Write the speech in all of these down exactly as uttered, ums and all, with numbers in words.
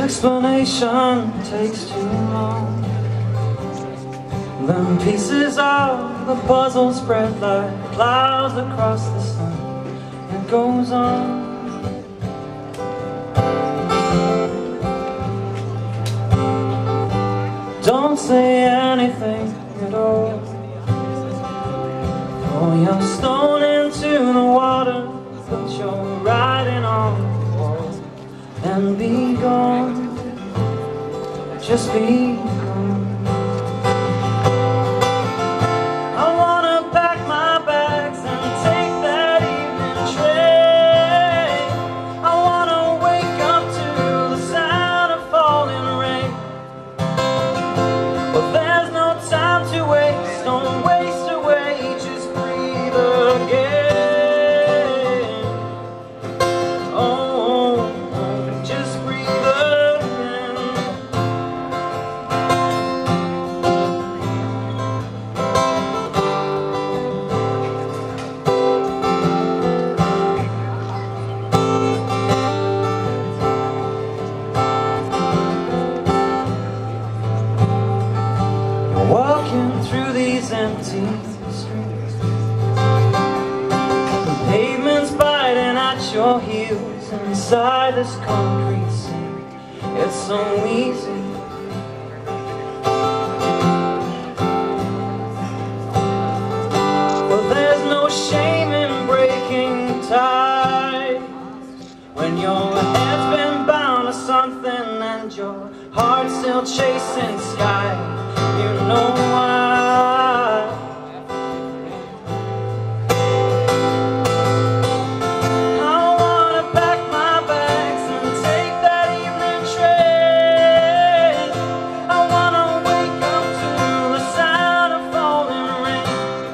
explanation takes too long. Then pieces of the puzzle spread like clouds across the sun. It goes on. Don't say anything at all. Throw your stone into the water, put your writing on the wall, and be gone. Just be gone. I wanna pack my bags and take that evening train. I wanna wake up to the sound of falling rain. But there's no time to waste, don't waste away, just breathe again. Oh, just breathe again. Walking through these empty streets, the pavement's biting at your heels. Inside this concrete scene, it's so easy. Well, there's no shame in breaking ties when your head's been bound to something and your heart's still chasing sky. You know why. I wanna pack my bags and take that evening train. I wanna wake up to the sound of falling rain.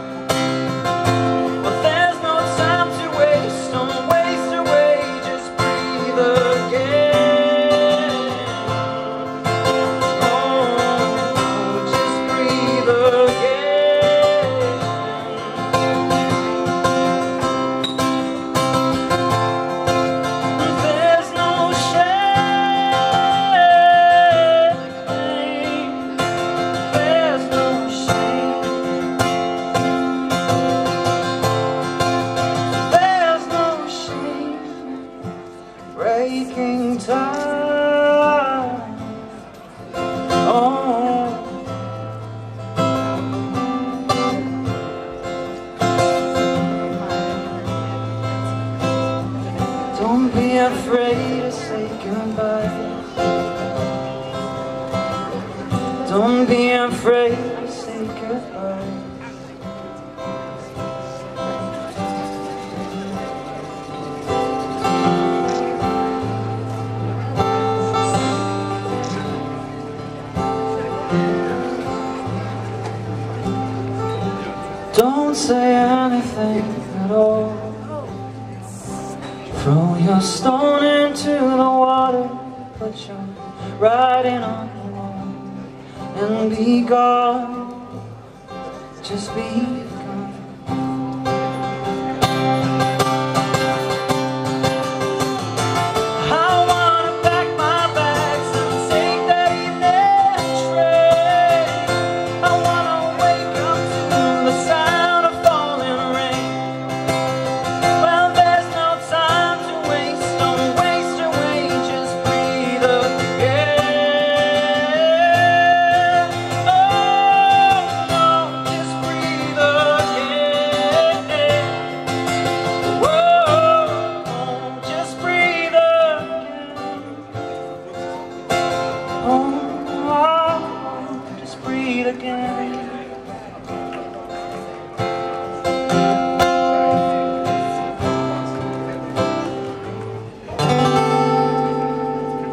But there's no time to waste, don't waste away, just breathe again. Breaking time. Oh, don't be afraid to say goodbye. Don't be afraid to say goodbye. Don't say anything at all. Throw your stone into the water, put your writing on the wall, and be gone. Just be gone. I wanna pack my bags and take that evening train. I wanna wake up to the sound of falling rain. Well, there's no time to waste, don't waste away, just breathe again. Oh, no, just breathe again. Whoa, just breathe again. Oh, just breathe again.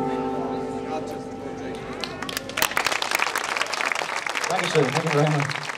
Dankeschön, thank you very much.